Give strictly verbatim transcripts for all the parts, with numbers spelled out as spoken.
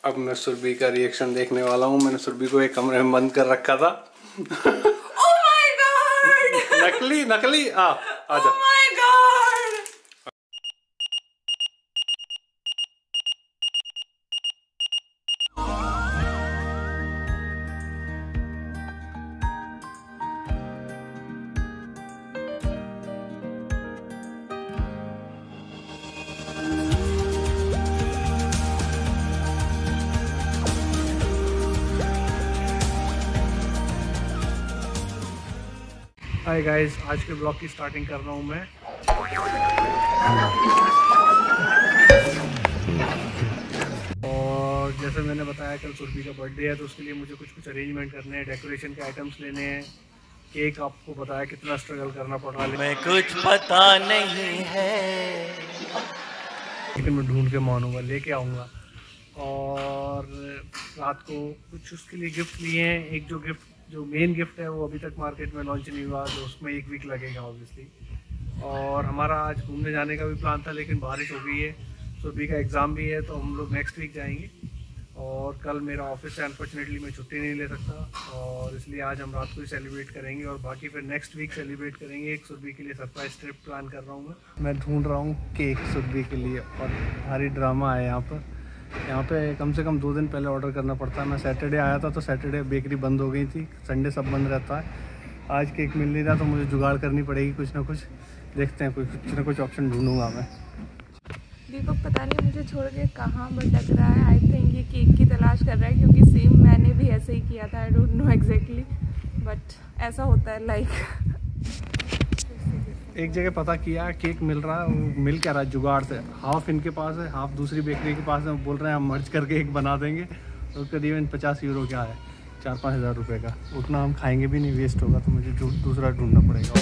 अब मैं सुरभि का रिएक्शन देखने वाला हूँ। मैंने सुरभि को एक कमरे में बंद कर रखा था। oh my God! नकली नकली आ आजा। oh my God! Hi guys, आज के ब्लॉग की स्टार्टिंग कर रहा हूँ मैं। और जैसे मैंने बताया कल सुरभि का बर्थडे है, तो उसके लिए मुझे कुछ कुछ अरेंजमेंट करने हैं, डेकोरेशन के आइटम्स लेने हैं। केक आपको बताया कितना स्ट्रगल करना पड़ रहा है, मैं कुछ पता नहीं है, लेकिन मैं ढूंढ के मानूंगा, लेके आऊँगा। और रात को कुछ उसके लिए गिफ्ट लिए हैं। एक जो गिफ्ट जो मेन गिफ्ट है वो अभी तक मार्केट में लॉन्च नहीं हुआ, तो उसमें एक वीक लगेगा ऑब्वियसली। और हमारा आज घूमने जाने का भी प्लान था, लेकिन बारिश हो गई है, सुरभि का एग्ज़ाम भी है, तो हम लोग नेक्स्ट वीक जाएंगे। और कल मेरा ऑफिस से अनफॉर्चुनेटली मैं छुट्टी नहीं ले सकता, और इसलिए आज हम रात को ही सेलिब्रेट करेंगे और बाकी फिर नेक्स्ट वीक सेलिब्रेट करेंगे। एक सुरभि के लिए सरप्राइज ट्रिप प्लान कर रहा हूँ मैं मैं ढूंढ रहा हूँ केक सुरभि के लिए, और भारी ड्रामा है यहाँ पर। यहाँ पे कम से कम दो दिन पहले ऑर्डर करना पड़ता है। मैं सैटरडे आया था तो सैटरडे बेकरी बंद हो गई थी, संडे सब बंद रहता है। आज केक मिल नहीं रहा, तो मुझे जुगाड़ करनी पड़ेगी कुछ ना कुछ। देखते हैं, कोई कुछ ना कुछ ऑप्शन ढूंढूंगा मैं। दीपक पता नहीं मुझे छोड़ के कहाँ भटक रहा है। आई थिंक ये केक की तलाश कर रहा है, क्योंकि सेम मैंने भी ऐसे ही किया था। I don't know exactly, but ऐसा होता है लाइक। एक जगह पता किया, केक मिल रहा है, वो मिल क्या रहा है जुगाड़ से। हाफ इनके पास है, हाफ दूसरी बेकरी के पास है। वो बोल रहे हैं हम मर्ज करके एक बना देंगे, तो करीबन पचास यूरो क्या है, चार पाँच हज़ार रुपये का। उतना हम खाएंगे भी नहीं, वेस्ट होगा, तो मुझे दूसरा ढूंढना पड़ेगा।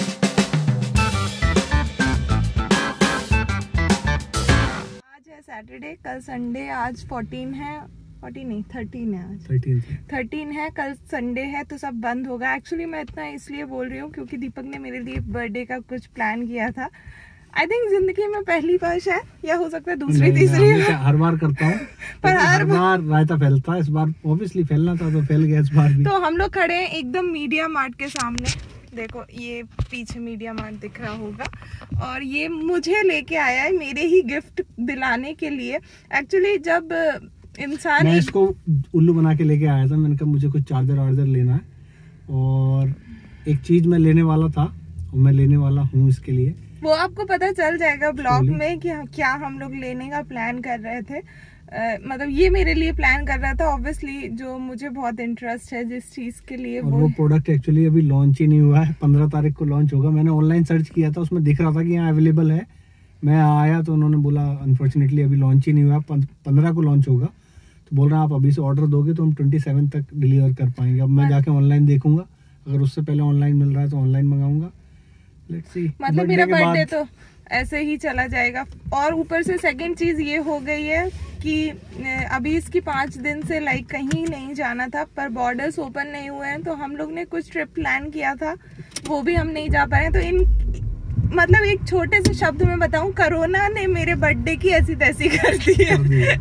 आज है सैटरडे, कल संडे, आज फोर्टीन है, फोर्टीन नहीं थर्टीन है, आज थर्टीन थर्टीन है, कल संडे है, तो सब बंद होगा। एक्चुअली मैं इतना इसलिए बोल रही हूँ क्योंकि दीपक ने मेरे लिए बर्थडे का कुछ प्लान किया था। आई थिंक जिंदगी में पहली बार शायद, या हो सकता है दूसरी तीसरी। हर बार करता हूँ पर हर बार रायता फैलता है, इस बार ऑब्वियसली फैलना था तो फैल गया इस बार भी। तो हम लोग खड़े हैं एकदम मीडिया मार्ट के सामने। देखो ये पीछे मीडिया मार्ट दिख रहा होगा, और ये मुझे लेके आया है मेरे ही गिफ्ट दिलाने के लिए। एक्चुअली जब इंसान मैं इसको उल्लू बना के लेके आया था, मैंने कहा मुझे कुछ चार्जर वार्जर लेना है, और एक चीज मैं लेने वाला था और मैं लेने वाला हूँ इसके लिए। वो आपको पता चल जाएगा ब्लॉग में कि क्या हम लोग लेने का प्लान कर रहे थे। uh, मतलब ये मेरे लिए प्लान कर रहा था ऑब्वियसली, जो मुझे बहुत इंटरेस्ट है जिस चीज के लिए। और वो, वो प्रोडक्ट एक्चुअली अभी लॉन्च ही नहीं हुआ है, पंद्रह तारीख को लॉन्च होगा। मैंने ऑनलाइन सर्च किया था, उसमें दिख रहा था कि यहाँ अवेलेबल है। मैं आया तो उन्होंने बोला अनफॉर्चुनेटली अभी लॉन्च ही नहीं हुआ, पंद्रह को लॉन्च होगा। तो बोल रहे हैं आप अभी से ऑर्डर दोगे तो हम ट्वेंटी सेवन तक डिलीवर कर पाएंगे। अब मैं जाके ऑनलाइन देखूंगा, अगर उससे पहले ऑनलाइन मिल रहा है तो ऑनलाइन मंगाऊंगा। Let's see. मतलब मेरा बर्थडे तो ऐसे ही चला जाएगा। और ऊपर से सेकंड चीज ये हो गई है कि अभी इसकी पाँच दिन से लाइक कहीं नहीं जाना था, पर बॉर्डर्स ओपन नहीं हुए हैं, तो हम लोग ने कुछ ट्रिप प्लान किया था, वो भी हम नहीं जा पाए। तो इन मतलब एक छोटे से शब्द में बताऊं, कोरोना ने मेरे बर्थडे की ऐसी तैसी कर दी है।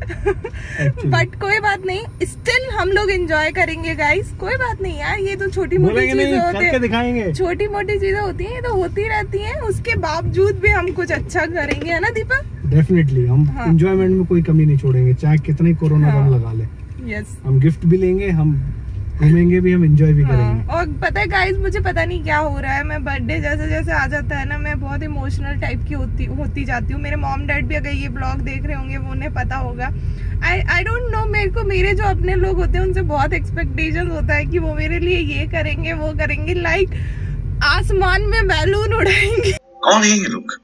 बट कोई बात नहीं, स्टिल हम लोग एंजॉय करेंगे गाइस। कोई बात नहीं यार, ये तो छोटी मोटी चीजें होती है, छोटी मोटी चीजें होती हैं, ये तो होती रहती हैं। उसके बावजूद भी हम कुछ अच्छा करेंगे, है ना दीपक? डेफिनेटली हम एंजॉयमेंट हाँ। में कोई कमी नहीं छोड़ेंगे, चाहे कितना ही कोरोना हाँ। बम लगा ले। यस, हम गिफ्ट भी लेंगे, हम घूमेंगे भी, हम एंजॉय भी करेंगे। हाँ, और पता है गाइस, मुझे पता नहीं क्या हो रहा है, मैं बर्थडे जैसे जैसे आ जाता है ना, मैं बहुत इमोशनल टाइप की होती होती जाती हूँ। मेरे मॉम डैड भी अगर ये ब्लॉग देख रहे होंगे वो उन्हें पता होगा। आई आई डोंट नो, मेरे को मेरे जो अपने लोग होते हैं उनसे बहुत एक्सपेक्टेशन होता है कि वो मेरे लिए ये करेंगे वो करेंगे, लाइक आसमान में बैलून उड़ाएंगे। कौन है ये लोग,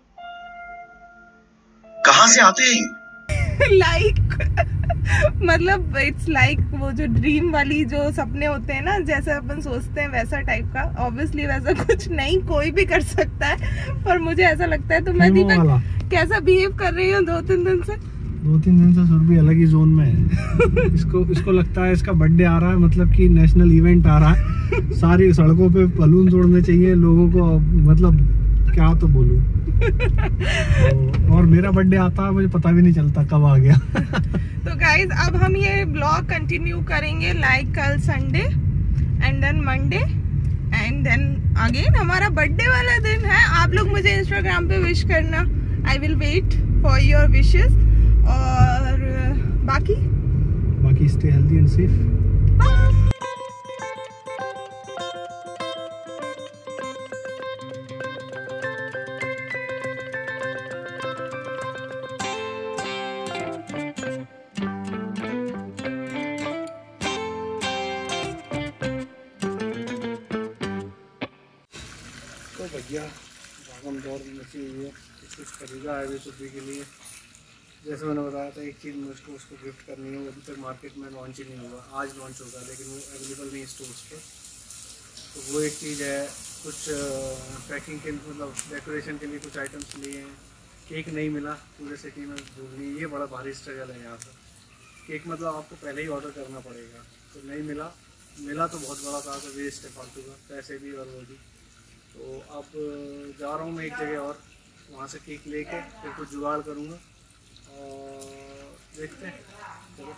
कहाँ से आते हैं? लाइक मतलब इट्स लाइक like वो जो ड्रीम वाली जो सपने होते हैं ना, जैसे अपन सोचते हैं वैसा टाइप का। ऑब्वियसली वैसा कुछ नहीं, कोई भी कर सकता है, पर मुझे ऐसा लगता है। तो मैं दीपक कैसा बिहेव कर रही हूँ दो तीन दिन से दो तीन दिन से सुरभि अलग ही जोन में है। इसको इसको लगता है इसका बर्थडे आ रहा है, मतलब कि नेशनल इवेंट आ रहा है, सारी सड़कों पे बलून तोड़ने चाहिए लोगों को, मतलब क्या तो बोलूं। तो, और मेरा बर्थडे आता है मुझे पता भी नहीं चलता कब आ गया। तो गाइज अब हम ये ब्लॉग कंटिन्यू करेंगे लाइक कल Sunday and then Monday and then again हमारा बर्थडे वाला दिन है। आप लोग मुझे इंस्टाग्राम पे विश करना, I will wait for your wishes. और बाकी बाकी स्टे हेल्दी एंड सेफ। तो भैया भागम दौड़ मची हुई है, कुछ कुछ खरीदा है अभी सुबह के लिए। जैसे मैंने बताया था एक चीज़ मुझको उसको गिफ्ट करनी है, वो अभी तक मार्केट में लॉन्च ही नहीं हुआ। आज लॉन्च होगा लेकिन वो अवेलेबल नहीं स्टोर्स पर। तो वो एक चीज़ है। कुछ पैकिंग के मतलब डेकोरेशन के लिए कुछ आइटम्स लिए हैं। केक नहीं मिला पूरे सिटी में, ढूंढनी ये बड़ा भारी स्ट्रगल है यहाँ पर। केक मतलब आपको पहले ही ऑर्डर करना पड़ेगा, तो नहीं मिला। मिला तो बहुत बड़ा था, तो वेस्ट है फालतू का, पैसे भी और वो भी। तो अब जा रहा हूँ मैं एक जगह और, वहाँ से केक लेके फिर कुछ जुगाड़ करूँगा और देखते हैं। चलो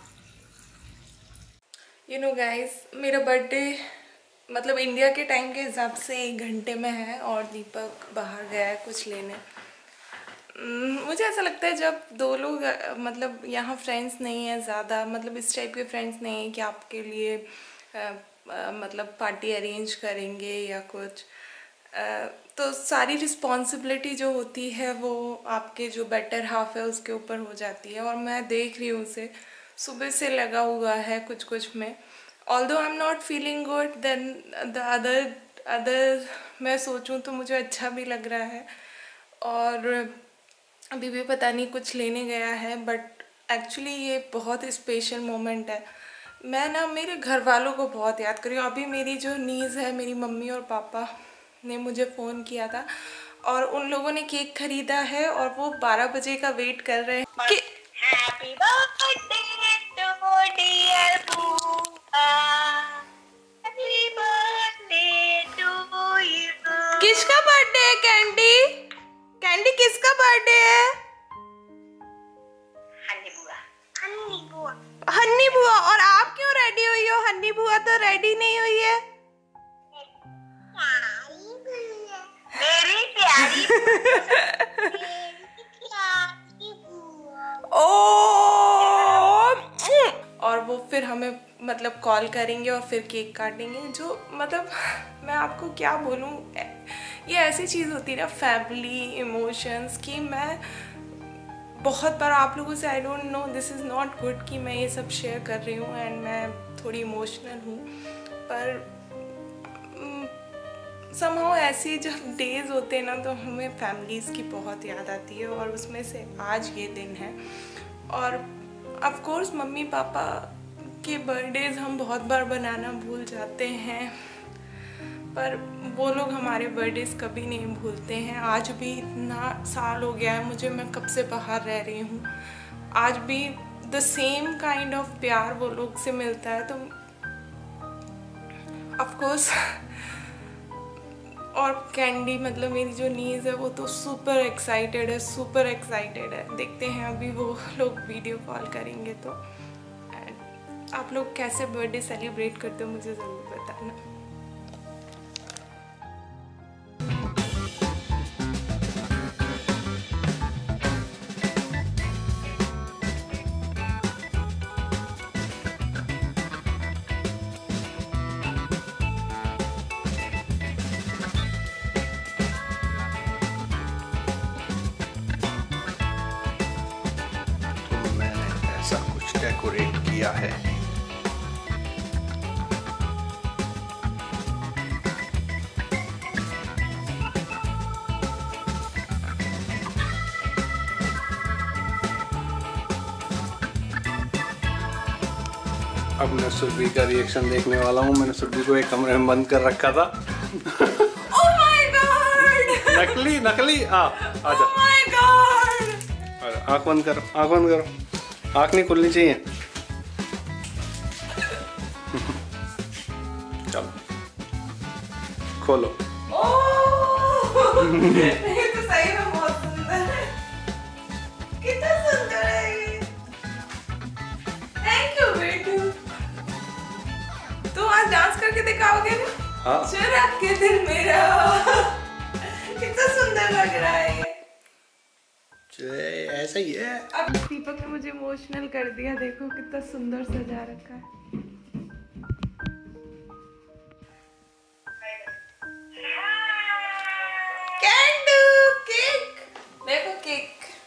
यू नो गाइस, मेरा बर्थडे मतलब इंडिया के टाइम के हिसाब से एक घंटे में है और दीपक बाहर गया है कुछ लेने। मुझे ऐसा लगता है जब दो लोग मतलब यहाँ फ्रेंड्स नहीं है ज़्यादा, मतलब इस टाइप के फ्रेंड्स नहीं हैं कि आपके लिए आ, आ, मतलब पार्टी अरेंज करेंगे या कुछ, आ, तो सारी रिस्पॉन्सिबिलिटी जो होती है वो आपके जो बेटर हाफ है उसके ऊपर हो जाती है। और मैं देख रही हूँ उसे सुबह से लगा हुआ है कुछ कुछ में। Although I am not feeling good then the other other मैं सोचूं तो मुझे अच्छा भी लग रहा है। और अभी भी पता नहीं कुछ लेने गया है, बट एक्चुअली ये बहुत स्पेशल मोमेंट है। मैं ना मेरे घर वालों को बहुत याद कर रही हूँ। अभी मेरी जो नीज़ है, मेरी मम्मी और पापा ने मुझे फ़ोन किया था और उन लोगों ने केक ख़रीदा है और वो बारह बजे का वेट कर रहे हैं कि हैप्पी बर्थडे टू डियर बुआ, हैप्पी बर्थडे टू यू। किसका बर्थडे है कैंडी? कैंडी किसका बर्थडे है? हन्नी बुआ। हन्नी बुआ। हन्नी बुआ। और आप क्यों रेडी हुई हो? हन्नी बुआ तो रेडी नहीं हुई है। मेरी प्यारी बुआ। ओ और वो फिर हमें मतलब कॉल करेंगे और फिर केक काटेंगे। जो मतलब मैं आपको क्या बोलूँ, ये ऐसी चीज़ होती है ना फैमिली इमोशंस की। मैं बहुत बार आप लोगों से I don't know this is not good कि मैं ये सब शेयर कर रही हूँ एंड मैं थोड़ी इमोशनल हूँ, पर समहाउ ऐसी जब डेज होते हैं ना तो हमें फैमिलीज़ की बहुत याद आती है और उसमें से आज ये दिन है। और ऑफ कोर्स मम्मी पापा के बर्थडेज हम बहुत बार बनाना भूल जाते हैं, पर वो लोग हमारे बर्थडेज कभी नहीं भूलते हैं। आज भी इतना साल हो गया है मुझे, मैं कब से बाहर रह रही हूँ, आज भी द सेम काइंड ऑफ प्यार वो लोग से मिलता है। तो ऑफ कोर्स और कैंडी मतलब मेरी जो नीज़ है वो तो सुपर एक्साइटेड है, सुपर एक्साइटेड है। देखते हैं अभी वो लोग वीडियो कॉल करेंगे तो। एंड आप लोग कैसे बर्थडे सेलिब्रेट करते हो मुझे ज़रूर बताना। डेकोरेट किया है। अब मैं सुरभि का रिएक्शन देखने वाला हूँ। मैंने सुरभि को एक कमरे में बंद कर रखा था। Oh my God! नकली नकली आ आजा। Oh my God! आँख बंद करो, आँख बंद करो, आँख नहीं खुलनी चाहिए। चलो खोलो। ये तो सही में बहुत सुंदर है। कितना सुंदर है ये। थैंक यू बेटू। गाओगे ना? हाँ। चुरा के दिल मेरा। कितना सुंदर लग रहा है ये। ऐसा ही है। अब दीपक ने मुझे इमोशनल कर दिया, देखो कितना सुंदर सजा रखा है। कैंडू केक, देखो केक।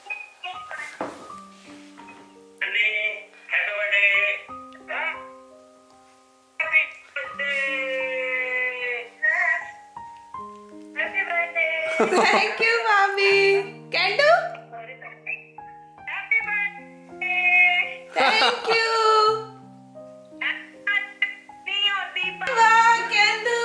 थैंक यू मामी। कैंडू थैंक यू। वाह कैंडू।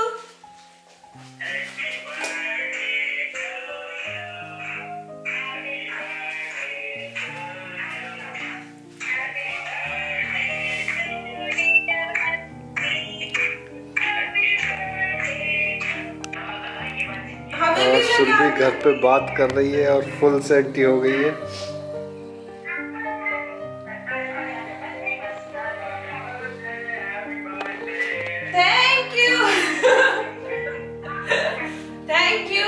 और सुरभि घर पे बात कर रही है और फुल सेंटी हो गई है। Thank you. Thank you.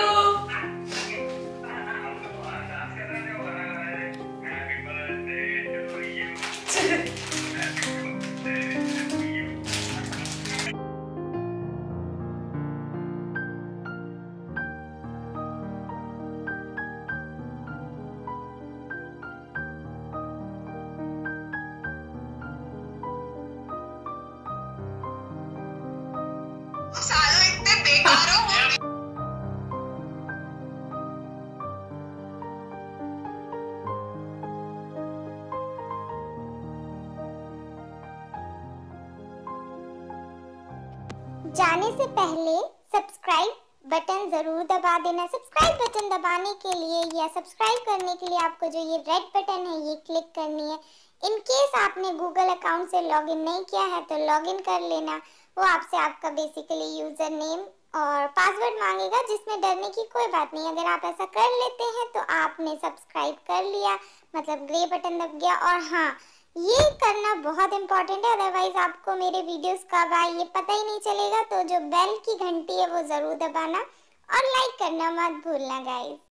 सालों इतने बेकार हो। जाने से पहले सब्सक्राइब बटन जरूर दबा देना। सब्सक्राइब बटन दबाने के लिए या सब्सक्राइब करने के लिए आपको जो ये रेड बटन है ये क्लिक करनी है। इन केस आपने गूगल अकाउंट से लॉगिन नहीं किया है तो लॉगिन कर लेना। वो आपसे आपका बेसिकली यूजर नेम और पासवर्ड मांगेगा, जिसमें डरने की कोई बात नहीं। अगर आप ऐसा कर लेते हैं तो आपने सब्सक्राइब कर लिया, मतलब ग्रे बटन दब गया। और हाँ, ये करना बहुत इंपॉर्टेंट है, अदरवाइज आपको मेरे वीडियोस कब आए ये पता ही नहीं चलेगा। तो जो बेल की घंटी है वो ज़रूर दबाना और लाइक करना मत भूलना गाइस।